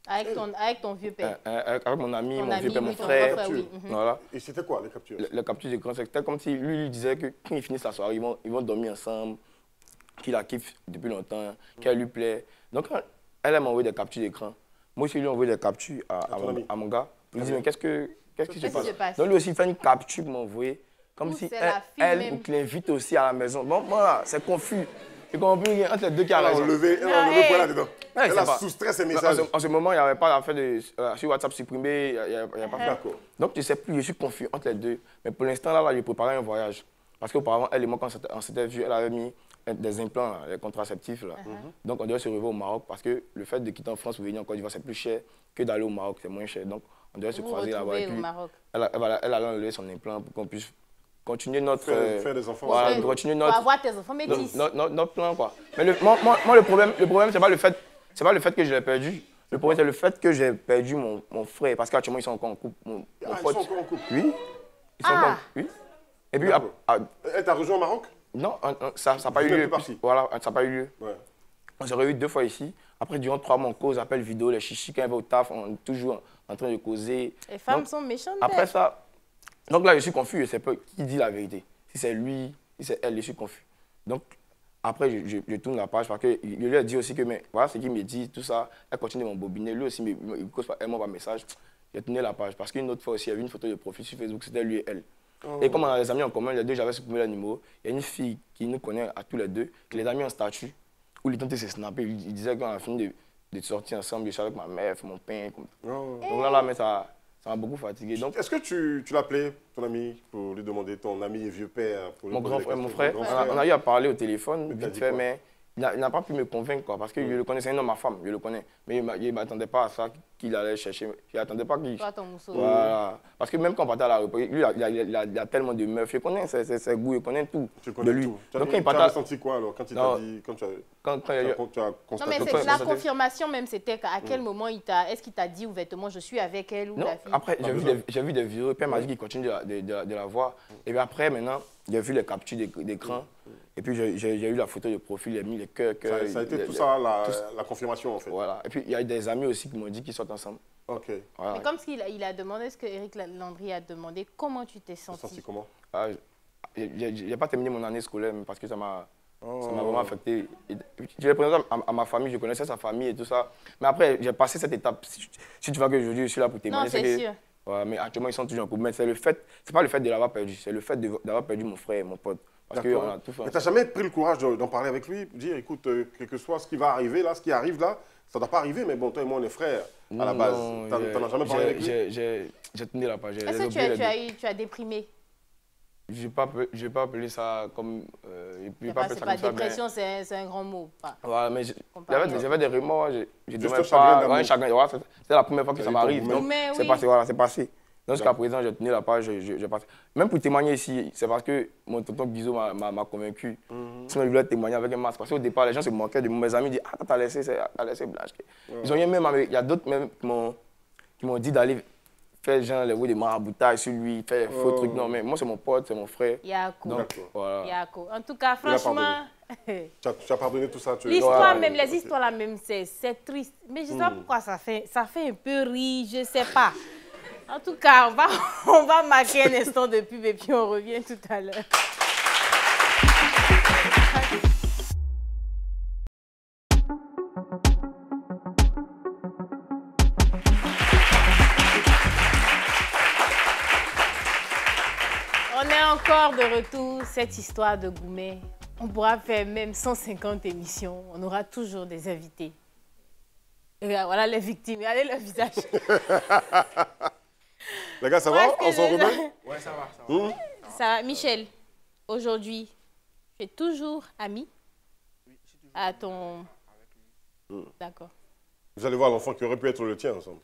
Avec ton vieux père. Avec mon ami, Ton mon ami, vieux père, oui, mon ton frère. grand frère, oui. Voilà. Et c'était quoi les captures? Le capture d'écran, c'était comme si lui disait que quand ils finissent la soirée, ils vont dormir ensemble, qu'il la kiffe depuis longtemps, qu'elle lui plaît. Donc, quand elle m'a envoyé des captures d'écran. Moi aussi, je lui ai envoyé des captures à mon gars. Je lui ai dit, mais qu'est-ce qui se passe? Donc, lui aussi, il fait une capture pour m'envoyer, comme Ou si c'est la fille elle même. qui l'invite aussi à la maison. Bon, voilà, c'est confus. Je comprends plus rien entre les deux qui a Elle a raison. enlevé Non, quoi là-dedans? Elle c'est a pas- soustrait ses En messages. ce moment, il n'y avait pas l'affaire de sur WhatsApp supprimé, il n'y a pas fait. D'accord. Donc, je ne sais plus, je suis confus entre les deux. Mais pour l'instant, là, j'ai préparé un voyage. Parce qu'auparavant, elle et moi, quand on s'était vus, elle avait mis des implants, là, les contraceptifs. Là. Donc, on devait se revoir au Maroc parce que le fait de quitter en France pour venir en Côte d'Ivoire, c'est plus cher que d'aller au Maroc, c'est moins cher. Donc, on devait se Vous croiser là-bas. retrouvez Et au puis, Maroc. elle allait enlever son implant pour qu'on puisse continuer notre... Faire des enfants. Voilà, Ouais. continuer Pour notre... avoir tes enfants métis. Notre plan, quoi. Mais moi, le problème, c'est pas le fait que je l'ai perdu. Le problème, c'est le fait que j'ai perdu mon frère. Parce qu'actuellement, ils sont encore en couple. Mon Ah, ils pote. sont encore en couple. Oui. Ils sont Ah. encore. Oui. Et puis, D'accord. Elle t'a rejoint au Maroc? non, ça n'a pas eu Vous n'êtes lieu. plus partis? Voilà, ça n'a pas eu lieu. Ouais. On s'est réunis 2 fois ici. Après, durant 3 mois, on cause, appel vidéo, les chichis, quand elle va au taf, on est toujours en train de causer. Les femmes Donc, sont méchantes. après ça, donc là, je suis confus, je ne sais pas qui dit la vérité. Si c'est lui, si c'est elle, je suis confus. Donc, après, je tourne la page parce que je lui ai dit aussi que, mais voilà ce qu'il me dit, tout ça, elle continue de m'embobiner. Lui aussi, il cause pas, elle m'envoie un message. J'ai tourné la page parce qu'une autre fois aussi, il y avait une photo de profil sur Facebook, c'était lui et elle. Et comme on a des amis en commun, les deux, j'avais supprimé leur numéro. Il y a une fille qui nous connaît à tous les deux, qui les a mis en statut, où les tentait de se snapper. Il disait qu'on a fini de sortir ensemble, je suis avec ma mère, mon père. Donc là, mais ça m'a beaucoup fatigué. Donc, Est-ce que tu l'appelais, ton ami, pour lui demander, ton ami et vieux père pour lui mon poser grand des frère, questions? Ton grand on a eu à parler au téléphone, Mais t'as vite dit fait, quoi? mais n'a pas pu me convaincre, quoi, parce que je le connaissais, un homme, ma femme, je le connais. Mais il ne m'attendait pas à ça, qu'il allait chercher. Il n'attendait pas qu'il... Toi, ton mousseau. Voilà. Parce que même quand on partait à l'aéroport, lui, il a tellement de meufs. Je connais ses goûts, je connais tout Tu connais de lui. tout. Donc, Tu as ressenti quoi alors quand il t'a dit, quand tu as Non, constaté? mais c'est la confirmation même, c'était qu'à quel moment est-ce qu'il t'a dit ouvertement je suis avec elle ou non, la fille? après, j'ai vu des vidéos, puis elle m'a dit qu'il continue de la voir. Et puis après, maintenant, j'ai vu les captures d'écran. Et puis j'ai eu la photo de profil, j'ai mis les cœurs. Ça a été tout ça, la confirmation en fait. Voilà. Et puis il y a des amis aussi qui m'ont dit qu'ils sortent ensemble. Ok. Voilà. Mais comme ce qu'il a demandé, ce que Eric Landry a demandé, comment tu t'es Tu t'es senti? senti comment? J'ai pas terminé mon année scolaire parce que ça m'a vraiment affecté. Je l'ai présenté à ma famille, je connaissais sa famille et tout ça. Mais après, j'ai passé cette étape. Si tu vois que aujourd'hui, je suis là pour témoigner. Non, c'est sûr. Ouais, mais actuellement, ils sont toujours en couple. Mais c'est pas le fait de l'avoir perdu, c'est le fait d'avoir perdu mon frère et mon pote. Parce qu'on a tout fait. Mais tu n'as jamais pris le courage d'en parler avec lui, de dire, écoute, quel que soit ce qui va arriver là, ce qui arrive là, ça ne doit pas arriver, mais bon, toi et moi, on est frères à la base. Tu n'en as jamais parlé avec lui? J'ai tenu la page. Est-ce que tu as déprimé? Je vais pas appeler ça comme... C'est pas dépression, c'est un grand mot. Voilà, mais j'avais des remords. Juste un chagrin d'amour. Ouais, chagrin. Voilà, c'est la première fois que ça m'arrive. C'est passé, voilà, c'est passé. Donc jusqu'à présent, j'ai tenu la page, je passe. Même pour témoigner ici, c'est parce que mon tonton Guizot m'a convaincu. Sinon, il voulait témoigner avec un masque. Parce qu'au départ, les gens se moquaient de moi. Mes amis disaient, ah, t'as laissé Blanche. Ils ont même, il y a d'autres même qui m'ont dit d'aller faire genre les bruits de maraboutage sur lui, faire des faux trucs. Non, mais moi, c'est mon pote, c'est mon frère. Yako. Donc, voilà. Yako. En tout cas, franchement... Tu as pardonné tout ça? L'histoire même, les histoires là même, c'est triste. Mais je ne sais pas pourquoi ça fait un peu rire, je ne sais pas. En tout cas, on va marquer un instant de pub et puis on revient tout à l'heure. On est encore de retour, cette histoire de Goumet. On pourra faire même 150 émissions. On aura toujours des invités. Et voilà les victimes, regardez leur visage. Les gars, ça va? On s'en remet? Ouais, ça va. Ça va. Michel, aujourd'hui, tu es toujours ami à ton... D'accord. Vous allez voir l'enfant qui aurait pu être le tien ensemble.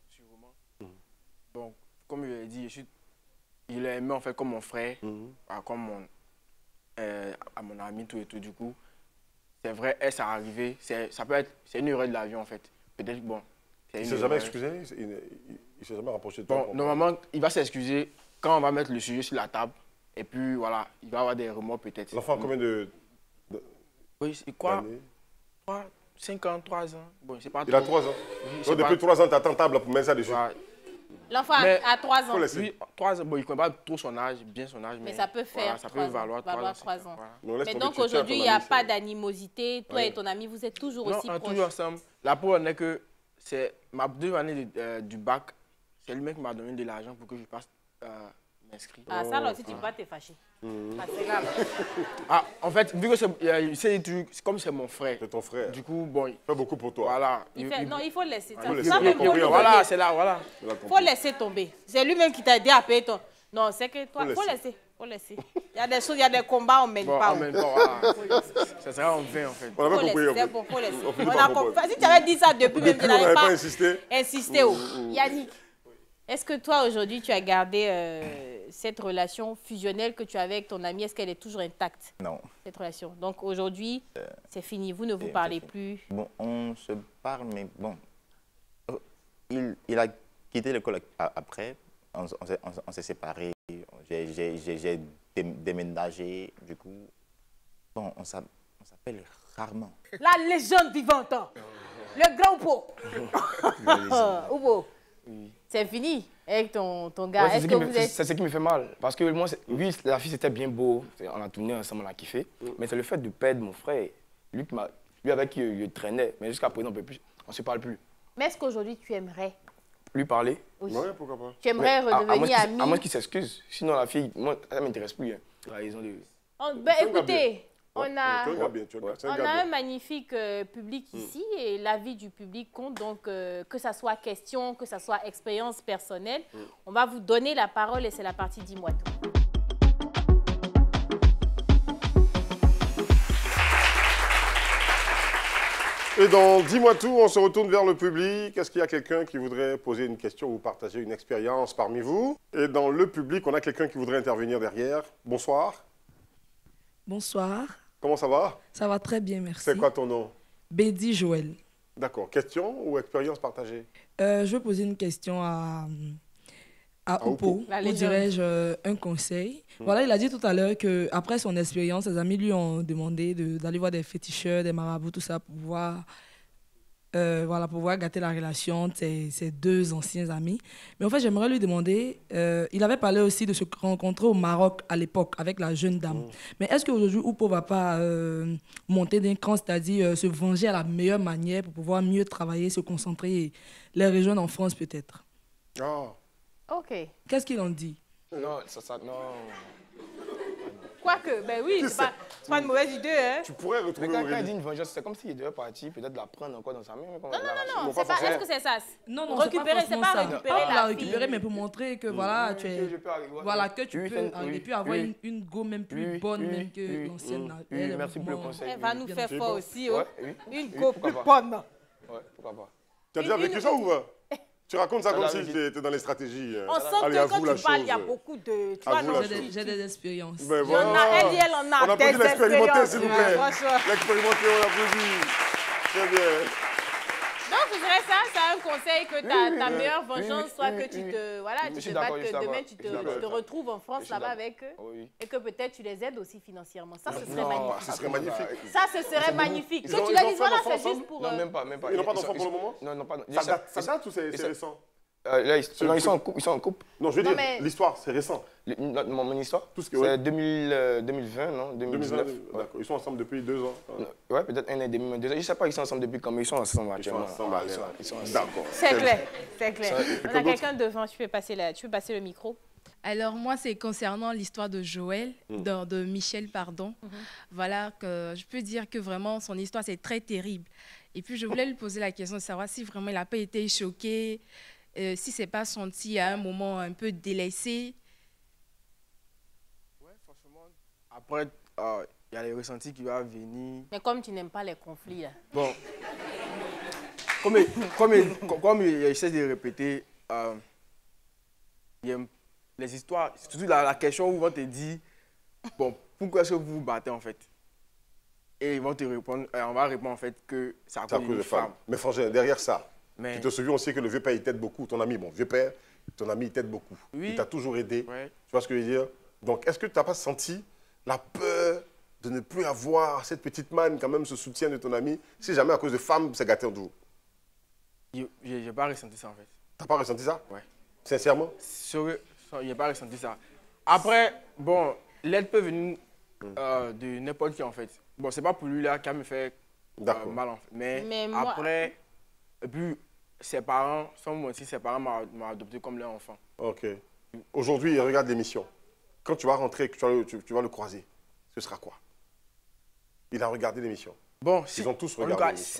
Bon, comme je l'ai dit, je l'ai aimé en fait comme mon frère, comme à mon ami, tout et tout. Du coup, c'est vrai, elle, ça arrivé. C'est une erreur de l'avion en fait. Peut-être, bon. Il ne s'est jamais excusé? Il ne s'est jamais rapproché de toi? Bon, normalement, il va s'excuser quand on va mettre le sujet sur la table. Et puis voilà, il va avoir des remords peut-être. L'enfant a combien de... Oui, c'est quoi? 5 ans, 3 ans. Bon, c'est pas Il a 3 ans. Oui, donc depuis 3 ans, tu attends table pour mettre ça dessus. Ouais. L'enfant a 3 ans. Oui, 3 ans. Bon, il ne connaît pas trop son âge, bien son âge. Mais ça peut faire voilà, ça peut valoir 3 ans. Voilà. Mais donc aujourd'hui, il n'y a pas d'animosité. Toi et ton ami, vous êtes toujours aussi proches. Toujours ensemble. La preuve est que c'est ma 2 années du bac. C'est lui-même qui m'a donné de l'argent pour que je passe m'inscrire. Ah, ça, alors, si tu ne peux pas te fâcher. Ah, c'est grave. Ah, en fait, vu que c'est comme c'est mon frère. C'est ton frère. Du coup, bon. Il fait beaucoup pour toi. Voilà. Non, il faut laisser. Voilà, c'est là, voilà. Il faut laisser tomber. C'est lui-même qui t'a aidé à payer ton. Non, c'est que toi, il faut laisser. Faut laisser. Il y a des choses, il y a des combats, on ne mène pas. On mène pas, voilà. Ça serait en vain, en fait. On avait compris. C'est bon, faut laisser. Si tu avais dit ça depuis, même, tu n'avais pas insisté. Yannick, est-ce que toi, aujourd'hui, tu as gardé cette relation fusionnelle que tu avais avec ton ami? Est-ce qu'elle est toujours intacte? Non. Cette relation. Donc aujourd'hui, c'est fini. Vous ne vous parlez plus. Bon, on se parle, mais bon. Il a quitté l'école après. On s'est séparés. J'ai déménagé. Du coup, bon, on s'appelle rarement. La légende vivante. Le grand pot. Oubo. C'est fini avec ton gars. Ouais, est-ce que vous êtes... C'est ce qui me fait mal. Parce que moi, lui, la fille, c'était bien beau. On a tourné ensemble, on a kiffé. Mais c'est le fait de perdre mon frère. Lui avec qui je traînais. Mais jusqu'à présent, on ne se parle plus. Mais est-ce qu'aujourd'hui, tu aimerais lui parler? Oui. Ouais, pourquoi pas. Tu aimerais redevenir ami? À moins qu'il s'excuse. Sinon, la fille, moi, ça ne m'intéresse plus. Hein. Trahison de... écoutez, on a un magnifique public ici et l'avis du public compte. Donc, que ça soit question, que ça soit expérience personnelle, on va vous donner la parole et c'est la partie dis-moi tout. Et dans Dis-moi tout, on se retourne vers le public. Est-ce qu'il y a quelqu'un qui voudrait poser une question ou partager une expérience parmi vous? Et dans le public, on a quelqu'un qui voudrait intervenir derrière. Bonsoir. Bonsoir. Comment ça va? Ça va très bien, merci. C'est quoi ton nom? Bédi Joël. D'accord. Question ou expérience partagée? Je veux poser une question à Oupo, La ou légende. dirais-je un conseil. Voilà, il a dit tout à l'heure qu'après son expérience, ses amis lui ont demandé d'aller voir des féticheurs, des marabouts, tout ça, pour pouvoir, voilà, pour pouvoir gâter la relation de ses deux anciens amis. Mais en fait, j'aimerais lui demander, il avait parlé aussi de se rencontrer au Maroc à l'époque avec la jeune dame. Mais est-ce qu'aujourd'hui, Oupo ne va pas monter d'un cran, c'est-à-dire se venger à la meilleure manière pour pouvoir mieux travailler, se concentrer et les rejoindre en France peut-être? Ah. Ok. Qu'est-ce qu'il en dit? Non, non. Quoique, ben oui, Qui c'est pas une mauvaise idée, hein. Tu pourrais Mais retrouver quand il dit Aurélie. une vengeance, c'est comme s'il devait partir, peut-être la prendre encore dans sa main. Non, Bon, c'est pas pas. Est-ce que c'est ça? Non, non, Récupérer, c'est pas ça. récupérer Pas pour la la récupérer, fille. mais pour montrer que voilà, tu es, je peux arriver. voilà, que tu Oui, peux oui, arriver, puis oui, avoir oui. une go même plus Oui, bonne oui, même que oui, l'ancienne. oui, Elle est merci pour le vraiment- conseil. Elle va nous bien faire fait. fort aussi, oh. Ouais, oui. Une Oui, go pourquoi plus pas. bonne. Ouais, pourquoi pas. Tu as déjà vécu ça ou pas? Tu racontes ça Ça comme l'a si vécu. tu étais dans les stratégies. On sent Allez, que avoue quand la tu parles, il y a chose. beaucoup de. Tu Avoue vois, la non, chose. J'ai des expériences. Ben Il y en a, voilà. elle dit, elle en a On applaudit des l'expérimenté, expériences. s'il vous Ouais, plaît. franchement. L'expérimenté, on applaudit. Très bien. Donc, ce serait ça, c'est un conseil que ta oui, meilleure oui, vengeance oui, soit oui, que tu oui. te, voilà, Je tu suis te d'accord, battes, je suis que demain d'accord, tu je suis d'accord. te retrouves en France Je suis là-bas d'accord. avec eux Oui. et que peut-être tu les aides aussi financièrement. Ça, ce serait Non, magnifique. Ce serait magnifique. Ça, ce serait magnifique. ils Que ont- tu ils leur ont dises, fait voilà, l'enfant c'est ensemble? juste pour... Non, même pas, même pas. Ils n'ont pas d'enfant pour le moment? Non, non, pas. Ça date ou c'est récent? Là, ils sont en couple. Ils sont en couple. Non, je veux Non, dire, mais- l'histoire, c'est récent. Mon histoire, Tout ce que- ouais. c'est 2020, non? 2019. 2020, d'accord. Ils sont ensemble depuis 2 ans. Ouais, peut-être un an et demi, mais 2 ans. Je sais pas, ils sont ensemble depuis quand, mais ils sont ensemble Ils sont actuellement. ensemble. allez, Ils sont ensemble. D'accord. C'est clair, c'est clair. On a d'autre? quelqu'un devant, tu peux passer le micro. Alors moi, c'est concernant l'histoire de Joël, de Michel, pardon. Voilà, que je peux dire que vraiment, son histoire, c'est très terrible. Et puis, je voulais lui poser la question de savoir si vraiment il n'a pas été choqué, si s'est pas senti à un moment un peu délaissé. Ouais, franchement, après, il y a les ressentis qui vont venir. Mais comme tu n'aimes pas les conflits, là. Bon, comme il essaie de répéter, il aime les histoires, surtout la question où ils vont te dire, bon, pourquoi est-ce que vous vous battez en fait? Et ils vont te répondre, on va répondre en fait que c'est à C'est à cause cause d'une de femmes. femme. Mais franchement, derrière ça, Mais tu te souviens aussi que le vieux père, il t'aide beaucoup. Ton ami, bon, vieux père, ton ami, il t'aide beaucoup. Oui. Il t'a toujours aidé. ouais, Tu vois ce que je veux dire? Donc, est-ce que tu n'as pas senti la peur de ne plus avoir cette petite manne, quand même, ce soutien de ton ami, si jamais à cause de femmes, c'est gâté en vous? j'ai pas ressenti ça en fait. T'as pas ressenti ça? Ouais. Sincèrement? J'ai pas ressenti ça. Après, bon, l'aide peut venir de n'importe qui en fait. Bon, c'est pas pour lui là qui a me fait D'accord. mal en fait. Mais moi- après, et puis ses parents, sans mentir, ses parents m'ont adopté comme leur enfant. Ok. Aujourd'hui, il regarde l'émission. Quand tu vas rentrer, que tu vas le croiser, ce sera quoi? Il a regardé l'émission. Bon, Ils ont tous en tout regardé cas, l'émission.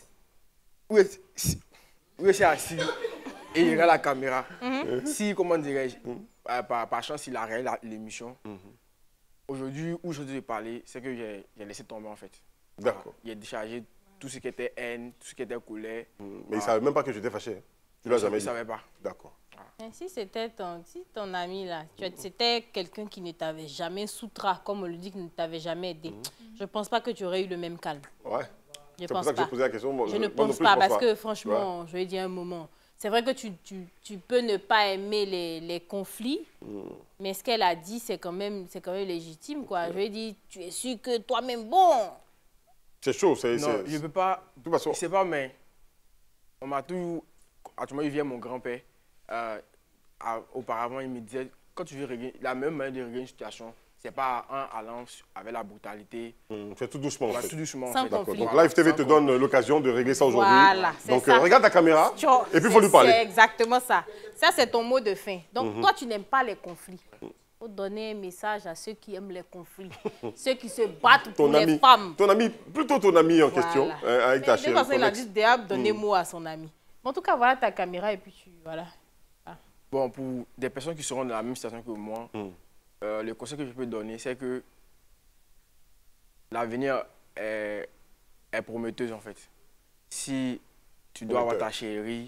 où est assis et il regarde la caméra. Si, comment dirais-je, par chance, il a regardé l'émission. Aujourd'hui, où je dois parler, c'est que j'ai laissé tomber en fait. D'accord. Il a déchargé tout ce qui était haine, tout ce qui était colère. Mais il ne savait même pas que tu étais fâché. Hein. Tu l'as jamais Il dit. ne savait pas. D'accord. Mais si c'était ton ami là, c'était quelqu'un qui ne t'avait jamais soutra, comme on le dit, qui ne t'avait jamais aidé, je ne pense pas que tu aurais eu le même calme. Ouais. Je C'est pour pense ça que j'ai pas. posé la question. Moi, Je ne moi non pense plus, pas, je parce que franchement, Ouais. je vais dire un moment. C'est vrai que tu peux ne pas aimer les conflits, mais ce qu'elle a dit, c'est quand même légitime, quoi. Je vais dire, tu es sûr que toi-même, bon. C'est chaud. Non, je ne peux pas. De toute façon, Je sais pas, mais on m'a toujours. Actuellement, il vient mon grand-père. Auparavant, il me disait quand tu veux régler, la même manière de régler une situation, c'est pas en allant avec la brutalité. fais tout doucement. On En va fait. tout doucement. Sans en fait. D'accord. conflit. Donc Live TV te Sans donne l'occasion de régler ça aujourd'hui. Voilà, c'est Donc ça. regarde ta caméra Tu vois, et puis il faut lui C'est parler. exactement ça. Ça, c'est ton mot de fin. Donc, toi, tu n'aimes pas les conflits. Il faut donner un message à ceux qui aiment les conflits, ceux qui se battent pour les femmes. Ton ami, plutôt ton ami en Voilà. question, avec ta Mais de chérie. toute façon, il ton a ex. dit diable, donnez mot à son ami. Mais en tout cas, voilà ta caméra et puis tu. Voilà. Bon, pour des personnes qui seront dans la même situation que moi, le conseil que je peux donner, c'est que l'avenir est prometteuse en fait. si tu dois avoir ta chérie,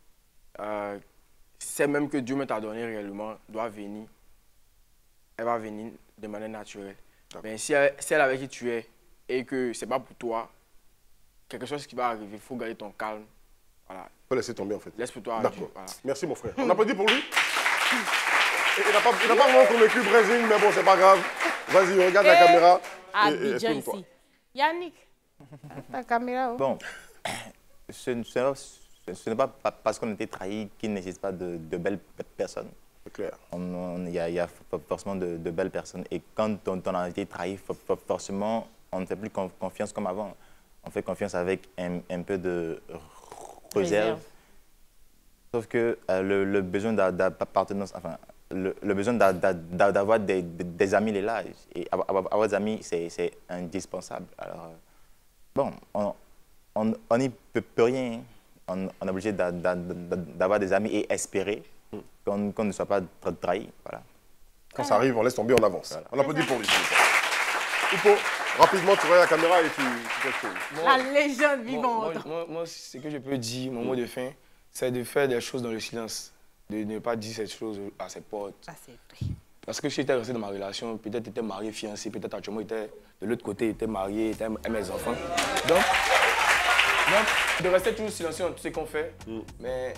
c'est même que Dieu me t'a donné réellement, doit venir. Elle va venir de manière naturelle. Mais si elle avec qui tu es et que c'est pas pour toi, quelque chose qui va arriver, il faut garder ton calme. Voilà. Il faut laisser tomber en fait. Laisse pour toi. D'accord. Voilà. Merci mon frère. On applaudit pour lui. Il n'a pas vraiment convaincu Brésil, mais bon, c'est pas grave. Vas-y, regarde la caméra. Abidjan ici. Yannick, ta caméra. Bon, ce n'est pas parce qu'on était trahi qu'il n'existe pas de belles personnes. C'est clair. Il y a forcément de belles personnes. Et quand on a été trahi, forcément, on ne fait plus confiance comme avant. On fait confiance avec un peu de réserve. Sauf que le besoin d'appartenance, enfin, le besoin d'avoir des amis, il est là. Et avoir des amis, c'est indispensable. Alors, bon, on n'y peut rien. On est obligé d'avoir des amis et espérer qu'on ne soit pas trahi. Voilà. Quand ça arrive, on laisse tomber, on avance. Voilà. On applaudit pour lui. Oupo, rapidement, tu regardes la caméra et tu quelque chose. La légende vivante. Moi, ce que je peux dire, mon mot de fin, c'est de faire des choses dans le silence. De ne pas dire cette chose à ses potes. Ça, c'est vrai. Parce que si j'étais resté dans ma relation, peut-être j'étais marié, fiancé, peut-être actuellement j'étais de l'autre côté, j'étais marié, j'étais avec mes enfants. Donc, de rester toujours silencieux dans tout ce qu'on fait. Mais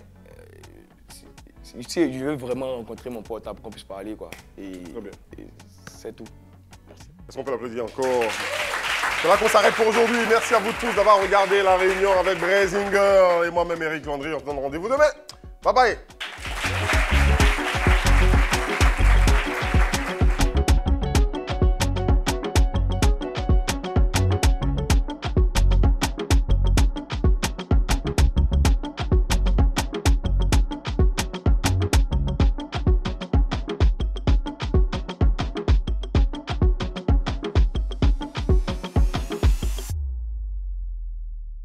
si je veux vraiment rencontrer mon pote pour qu'on puisse parler, quoi. Et c'est tout. Merci. Est-ce qu'on peut l'applaudir encore? C'est là qu'on s'arrête pour aujourd'hui. Merci à vous tous d'avoir regardé la réunion avec Brazinger et moi-même Eric Landry. On se donne rendez-vous demain. Bye bye.